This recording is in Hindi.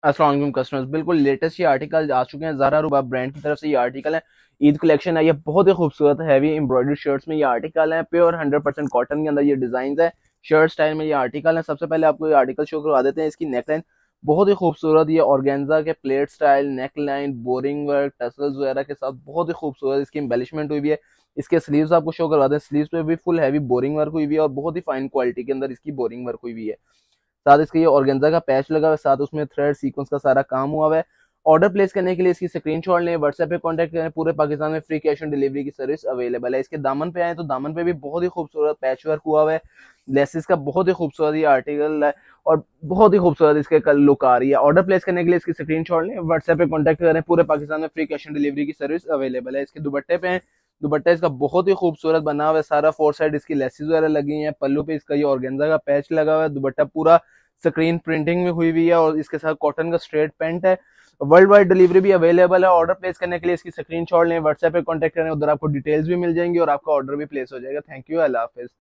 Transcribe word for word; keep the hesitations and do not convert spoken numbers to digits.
अस्सलाम वालेकुम कस्टमर्स, बिल्कुल लेटेस्ट ये आर्टिकल आ चुके हैं। ज़ारा रुबाब ब्रांड की तरफ से ये आर्टिकल है। ईद कलेक्शन है, ये बहुत ही खूबसूरत हैवी एम्ब्रॉयडर्ड शर्ट्स में ये आर्टिकल है। प्योर हंड्रेड परसेंट कॉटन के अंदर ये डिजाइन है। शर्ट स्टाइल में ये आर्टिकल है। सबसे पहले आपको ये आर्टिकल शो करवा देते हैं। इसकी नेकलाइन बहुत ही खूबसूरत, ये ऑर्गेन्जा के plate style neck line, boring work, tassels वगैरह के साथ बहुत ही खूबसूरत इसकी एम्बेलिशमेंट हुई भी है। इसके स्लीव्स आपको शो करवा दें। स्लीव्स पे भी फुल हैवी बोरिंग वर्क हुई भी है और बहुत ही फाइन क्वालिटी के अंदर इसकी बोरिंग वर्क हुई भी है। साथ इसके ये ऑर्गेन्जा का पैच लगा हुआ है, साथ उसमें थ्रेड सीक्वेंस का सारा काम हुआ हुआ है। ऑर्डर प्लेस करने के लिए इसकी स्क्रीनशॉट लें, व्हाट्सएप पे कांटेक्ट करें। पूरे पाकिस्तान में फ्री कैश ऑन डिलीवरी की सर्विस अवेलेबल है। इसके दामन पे आए तो दामन पे भी बहुत ही खूबसूरत पैच वर्क हुआ हुआ है। लेसिस का बहुत ही खूबसूरत ये आर्टिकल है और बहुत ही खूबसूरत इसके कल लुक आ रही है। ऑर्डर प्लेस करने के लिए इसकी स्क्रीनशॉट लें, व्हाट्सएप पे कांटेक्ट करें। पूरे पाकिस्तान में फ्री कैश ऑन डिलीवरी की सर्विस अवेलेबल है। इसके दुपट्टे पे हैं, दुपट्टा इसका बहुत ही खूबसूरत बना हुआ है। सारा फोर साइड इसकी लेसिस वगैरह लगी हैं। पल्लू पे इसका ये ऑर्गेन्जा का पैच लगा हुआ है। दुपट्टा पूरा स्क्रीन प्रिंटिंग में हुई हुई है और इसके साथ कॉटन का स्ट्रेट पैंट है। वर्ल्ड वाइड डिलीवरी भी अवेलेबल है। ऑर्डर प्लेस करने के लिए इसकी स्क्रीनशॉट लें, व्हाट्सएप पे कांटेक्ट करें, उधर आपको डिटेल्स भी मिल जाएंगी और आपका ऑर्डर भी प्लेस हो जाएगा। थैंक यू, अल्लाह हाफिज।